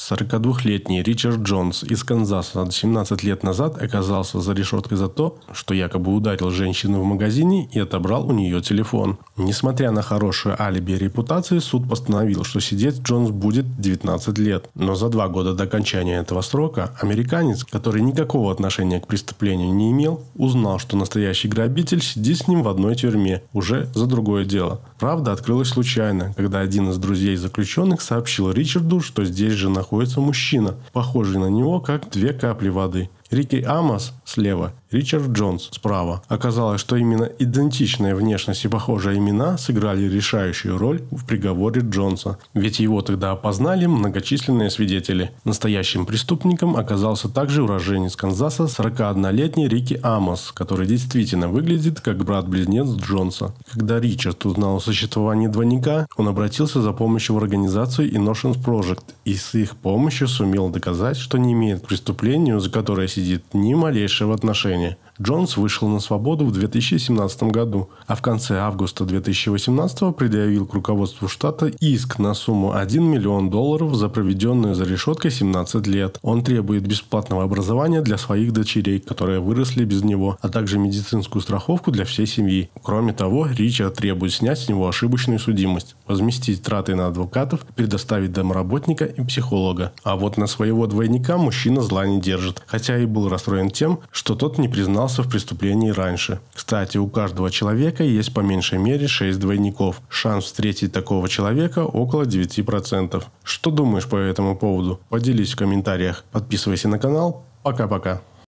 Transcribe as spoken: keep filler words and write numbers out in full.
сорокадвухлетний Ричард Джонс из Канзаса семнадцать лет назад оказался за решеткой за то, что якобы ударил женщину в магазине и отобрал у нее телефон. Несмотря на хорошее алиби и репутацию, суд постановил, что сидеть Джонс будет девятнадцать лет. Но за два года до окончания этого срока американец, который никакого отношения к преступлению не имел, узнал, что настоящий грабитель сидит с ним в одной тюрьме, уже за другое дело. Правда открылась случайно, когда один из друзей заключенных сообщил Ричарду, что здесь же находится мужчина, похожий на него как две капли воды. Рики Амос слева, Ричард Джонс справа. Оказалось, что именно идентичные внешности и похожие имена сыграли решающую роль в приговоре Джонса. Ведь его тогда опознали многочисленные свидетели. Настоящим преступником оказался также уроженец Канзаса сорокаоднолетний Рики Амос, который действительно выглядит как брат-близнец Джонса. Когда Ричард узнал о существовании двойника, он обратился за помощью в организацию Innocence Project и с их помощью сумел доказать, что не имеет к преступлению, за которое сидит, ни малейшего отношения. Джонс вышел на свободу в две тысячи семнадцатом году, а в конце августа две тысячи восемнадцатого предъявил к руководству штата иск на сумму один миллион долларов за проведенную за решеткой семнадцать лет. Он требует бесплатного образования для своих дочерей, которые выросли без него, а также медицинскую страховку для всей семьи. Кроме того, Ричард требует снять с него ошибочную судимость, возместить траты на адвокатов, предоставить домработника и психолога. А вот на своего двойника мужчина зла не держит, хотя и был расстроен тем, что тот не признался в преступлении раньше. Кстати, у каждого человека есть по меньшей мере шесть двойников. Шанс встретить такого человека около девять процентов. Что думаешь по этому поводу? Поделись в комментариях. Подписывайся на канал. Пока-пока.